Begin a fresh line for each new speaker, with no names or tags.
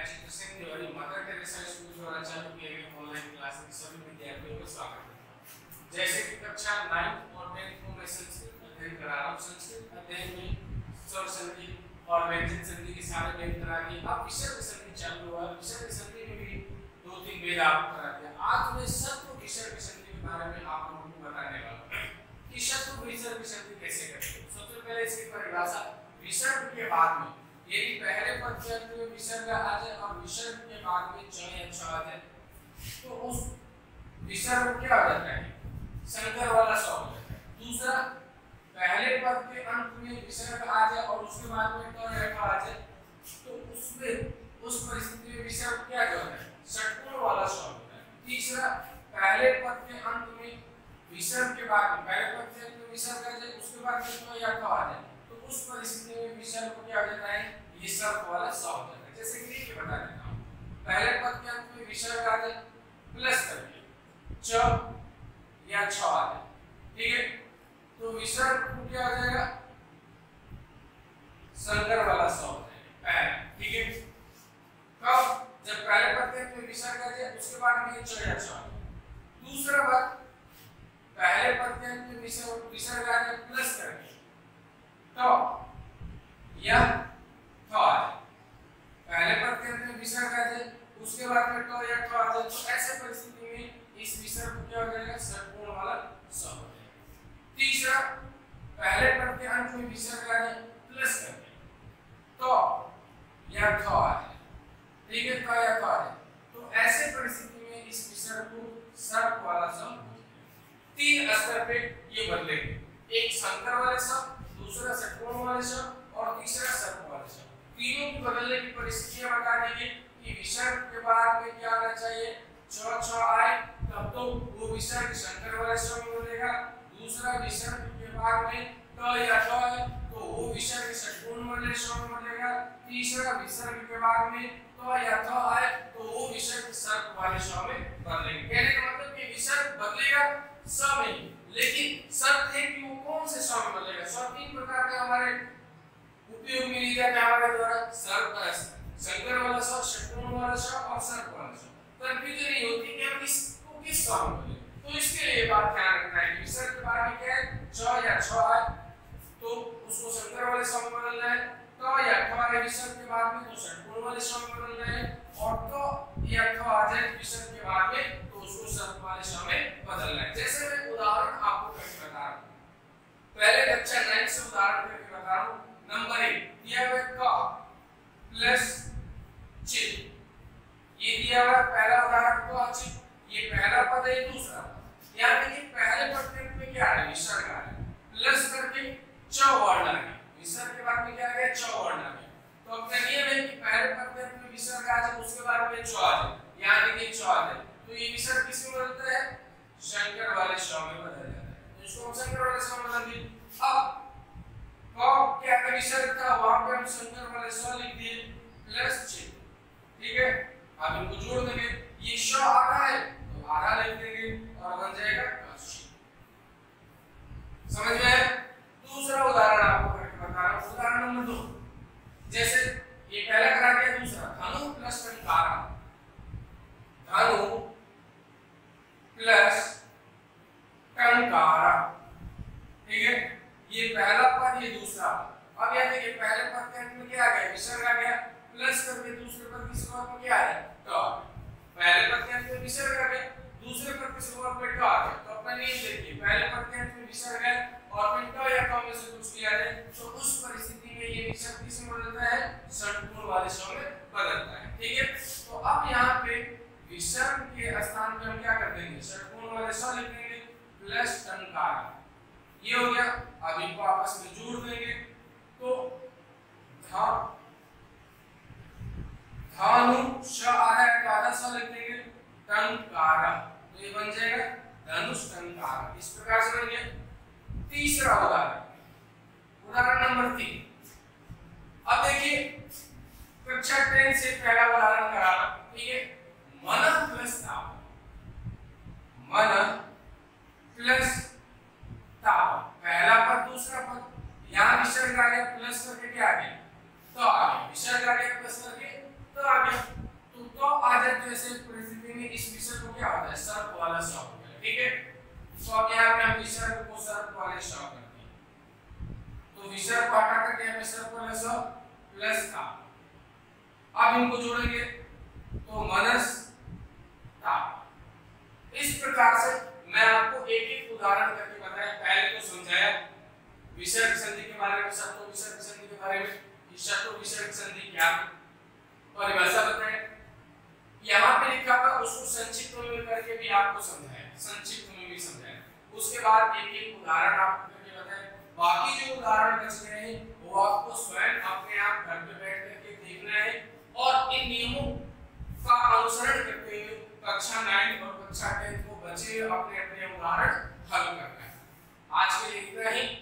चित्र Singh Tiwari Mother Teresa school द्वारा चालू किए गए ऑनलाइन क्लास में सभी विद्यार्थियों का स्वागत है। जैसे कि कक्षा 9 और 10 को मैं संस्कृत अध्ययन करा रहा हूँ। संस्कृत अध्ययन में स्वर संधि और व्यंजन संधि के सारे भेद करा दिए। अब विसर्ग संधि चालू हुआ। विसर्ग संधि में भी 2-3 भेद आपको करा दिया। आज मैं शत्रु विसर्ग संधि के बारे में आप लोगों को बताने वाला हूँ कि शत्रु विसर्ग संधि कैसे करते हैं। सबसे पहले इसकी परिभाषा, विसर्ग के बाद में यदि पहले पद के अंत में विसर्ग आ जाए और विसर्ग के बाद में च या छ आ जाए तो उस विसर्ग क्या हो जाता है, संकर वाला स हो जाता है। दूसरा, पहले पद के अंत में विसर्ग आ जाए और उसके बाद में ट या ठ आ जाए तो उसमें उस परिस्थिति में विसर्ग क्या हो जाता है, षट्कोण वाला स हो जाता है। तीसरा, पहले पद के अंत में विसर्ग के बाद में पहले पद के अंत में विसर्ग आ जाए उसके बाद में ट या ठ आ जाए तो उस परिस्थिति में विसर्ग को क्या हो जाता है, ये सर्प वाला स हो जाता है। जैसे कि ये बता देता हूं, पहले पद के अंत में विसर्ग आ जाए प्लस करके च या छ आ जाए, ठीक है, तो विसर्ग को क्या हो जाएगा, संकर वाला स हो जाएगा। ठीक है, कब, जब पहले पद के अंत में विसर्ग आ जाए उसके बाद में च या छ आ जाए। दूसरा बात, पहले पद के अंत में विसर्ग आ जाए प्लस करके तो या ठ आ जाए। पहले पद के अंत में विसर्ग आ जाए उसके बाद में ट या ठ आ जाए तो ऐसे परिस्थिति में इस विसर्ग को क्या हो जाएगा, षट्कोण वाला स हो जाएगा। तीसरा, पहले पद के अंत में विसर्ग आ जाए प्लस करके तो या ठ आ जाए, ठीक है, ट या ठ आ जाए तो ऐसे परिस्थिति में इस विसर्ग को सर्प वाला स हो जाएगा। तीन स्तर पे ये बदलेंगे, एक संकर वाले स, दूसरा षट्कोण वाले शब्द और तीसरा सर्प वाले शब्द। तीनों की बदलने की परिस्थितियां बता देंगे कि विसर्ग के बाद में क्या आना चाहिए, छ आए तब तो वो विसर्ग संकर वाले शब्द में बदलेगा। दूसरा, विसर्ग के बाद में ट या ठ है तो वो विसर्ग षट्कोण वाले शब्द में बदलेगा। तीसरा, विसर्ग के बाद में ट या ठ आए तो वो विसर्ग सर्प वाले शब्द में बदलेंगे। कहने का मतलब कि विसर्ग बदलेगा सब में, लेकिन शर्त है कि वो कौन से स में बदलेगा। सब तीन प्रकार के हमारे उपयोग में लिया जाता है हमारे द्वारा, सर्प, संकर वाला स, षट्कोण वाला स और सर्प वाला स। कंफ्यूजन नहीं होती कि हम इसको किस स में बदलें, तो इसके लिए बात ध्यान रखना है कि विसर्ग के बाद में क्या है, च या छ आए तो उसको संकर वाले स में बदलना है, ट या ठ आए विसर्ग के बाद में तो षट्कोण वाले स में बदलना है, और ट या ठ आ जाए विसर्ग के बाद में तो उसको सर्प वाले स में बदलना है। जैसे मैं उदाहरण आपको करके बता रहा हूं, पहले कक्षा 9 से उदाहरण करके बता रहा हूं। नंबर 1 दिया हुआ क प्लस चित, ये दिया हुआ पहला उदाहरण क चित, ये पहला पद है, दूसरा पद। यानी कि पहले पद के अंत में क्या है, विसर्ग आ गया, प्लस करके च वर्ण आ गया, विसर्ग के बाद में क्या आ गया, च वर्ण आ गया। तो अब का नियम है कि पहले पद के अंत में विसर्ग आ जाए उसके बाद में च आ जाए, यानी कि च आ जाए तो ये विसर्ग किस में बदलता है, शंकर वाले श में बदल जाता है। तो इसको हम शंकर वाले श में बदल दिए। अब क्या विसर्ग था वहां पे हम शंकर वाले स लिख दिए प्लस चिन्ह, ठीक है। अब इनको जोड़ देंगे, ये श आधा है तो आधा लिख देंगे और बन जाएगा क। समझ में आया। दूसरा उदाहरण आपको करके बता रहा हूं, उदाहरण नंबर 2। जैसे ये पहला करा दिया, दूसरा धनु प्लस टंकारा, धनु प्लस टंकारा, ठीक है, ये पहला पद, ये दूसरा पद। अब यह देखिए पहले पद के अंत में क्या आ गया, विसर्ग आ गया, प्लस करके दूसरे पद की शुरुआत में क्या आ गया, ट। पहले पद के अंत में विसर्ग आ गया, दूसरे पद की शुरुआत में ट आ गया। तो अपना नियम देखिए, पहले पद के अंत में विसर्ग है और फिर ट या ट में से कुछ किया जाए तो उस परिस्थिति में ये विसर्ग किस में बदलता है, षट्कोण वाले स में बदलता है, ठीक है। तो अब यहाँ पे विसर्ग के स्थान पे हम क्या कर देंगे, षट्कोण वाले स लिख देंगे प्लस टंकारा, ये हो गया। अब इनको आपस में जोड़ देंगे तो धनु श आया तो आधा स लिख देंगे, टंकारा, तो ये बन जाएगा धनुष टंकारा। इस प्रकार से बन गया। तीसरा उदाहरण, उदाहरण नंबर 3। अब देखिए कक्षा 10 से पहला उदाहरण कराना, ठीक है। मन प्लस ताप, मन प्लस ताप, पहला पद दूसरा पद, यहाँ विसर्ग आ गया प्लस करके क्या आ गया, तो आ गया, विसर्ग आ गया प्लस करके तो आ गया। तो अब यहाँ पे हम विसर्ग को सर्प वाले श करते हैं, तो विसर्ग को हटा करके यहाँ पे सर्प वाले स प्लस था। अब इनको जोड़ेंगे तो मनस था। इस प्रकार से मैं आपको एक एक उदाहरण करके बताया, पहले तो समझाया विसर्ग संधि के बारे में, शब्दों विसर्ग संधि के बारे में, कि शब्दों विसर्ग संधि क्या है, परिभाषा बताया। यहाँ पे लिखा था उसको संक्षिप्त में करके भी आपको समझाया, संक्षिप्त में भी समझाया। उसके बाद एक एक उदाहरण आपको करके बताया। बाकी जो उदाहरण बच गए हैं वो आपको स्वयं अपने आप घर पे बैठ करके देखना है और इन नियमों का अनुसरण करते हुए कक्षा 9 और कक्षा 10 को बचे अपने अपने उदाहरण हल करना है। आज के लिए इतना ही।